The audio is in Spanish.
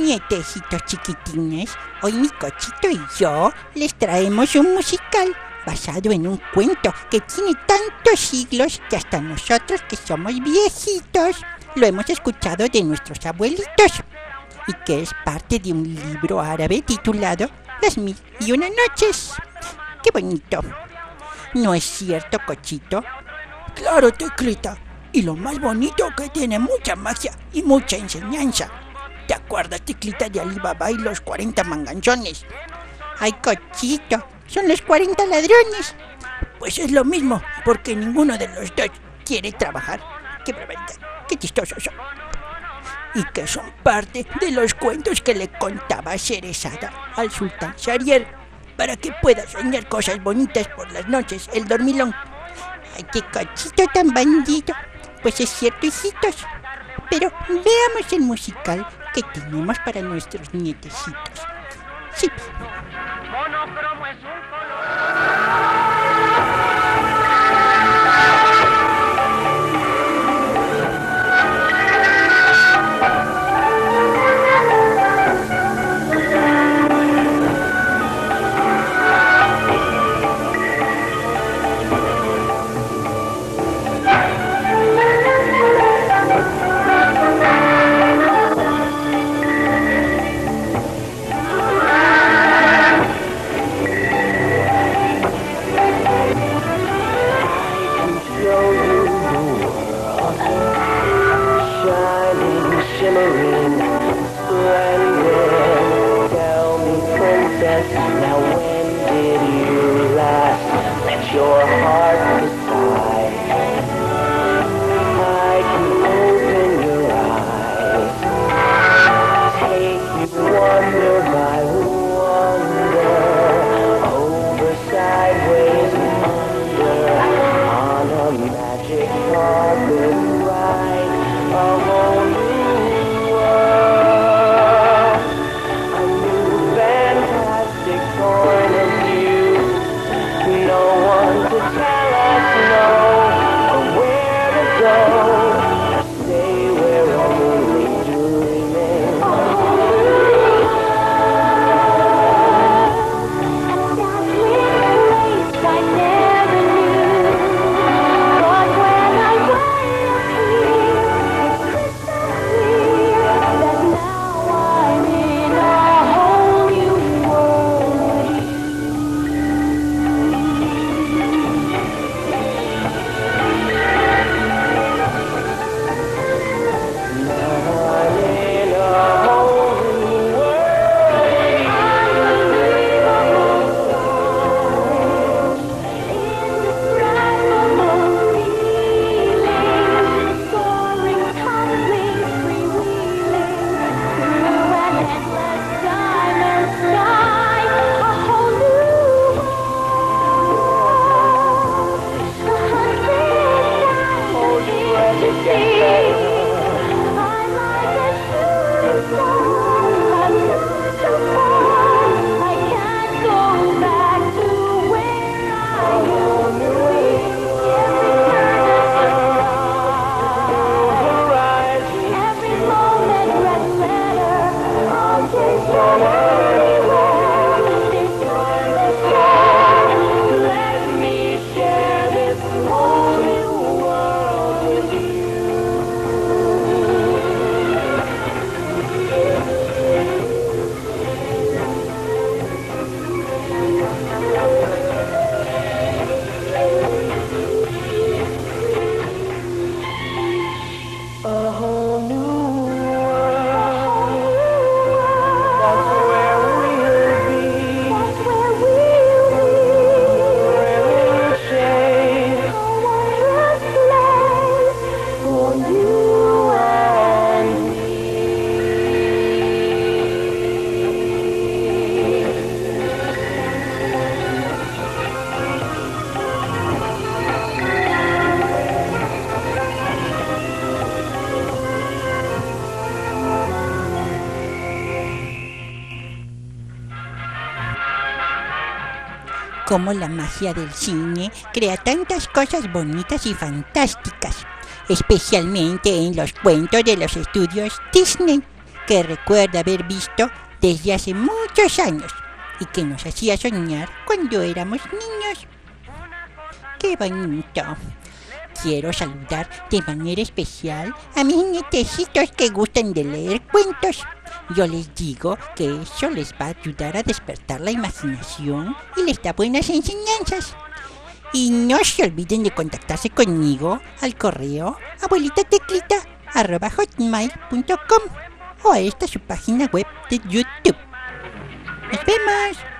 Nietecitos chiquitines, hoy mi Cochito y yo les traemos un musical basado en un cuento que tiene tantos siglos que hasta nosotros que somos viejitos lo hemos escuchado de nuestros abuelitos y que es parte de un libro árabe titulado Las 1001 noches. ¡Qué bonito! ¿No es cierto, Cochito? Claro, Teclita. Y lo más bonito que tiene mucha magia y mucha enseñanza. ¿Te acuerdas, Teclita, de Ali Baba y los 40 manganzones? ¡Ay, Cochito! ¡Son los 40 ladrones! Pues es lo mismo, porque ninguno de los dos quiere trabajar. ¡Qué barbaridad! ¡Qué chistosos son! Y que son parte de los cuentos que le contaba Sherezada al sultán Shahriar, para que pueda soñar cosas bonitas por las noches, el dormilón. ¡Ay, qué Cochito tan bandido! Pues es cierto, hijitos. Pero veamos el musical que tenemos para nuestros nietecitos. Sí. Monocromo es un color. Now when did you last let your heart decide? I can open your eyes, take you wonder by wonder, over sideways under, on a magic carpet ride, a whole new world, a new fantastic point of view. No one to tell us no, or where to go, or say we're only dreaming. I never knew, but when I wake here, it's crystal clear that now I'm in a whole new world with you. Now I'm in a whole new world, unbelievable sights, indescribable feelings, soaring, tumbling, freewheeling through an endless diamond sky, a whole new world, a hundred times to see. I'm like a shooting star, I'm not so far, I can't go back to where I used to be. Every turn every moment, red letter, objects from anywhere, this timeless song, let me share this whole new world with you. A whole new world, that's where we'll be, that's where we'll be, thrilling chase, a wondrous place for you and me. Cómo la magia del cine crea tantas cosas bonitas y fantásticas, especialmente en los cuentos de los estudios Disney. que recuerda haber visto desde hace muchos años y que nos hacía soñar cuando éramos niños. ¡Qué bonito! Quiero saludar de manera especial a mis nietecitos que gustan de leer cuentos. Yo les digo que eso les va a ayudar a despertar la imaginación y les da buenas enseñanzas. Y no se olviden de contactarse conmigo al correo abuelitateclita@hotmail.com o a esta su página web de YouTube. ¡Nos vemos!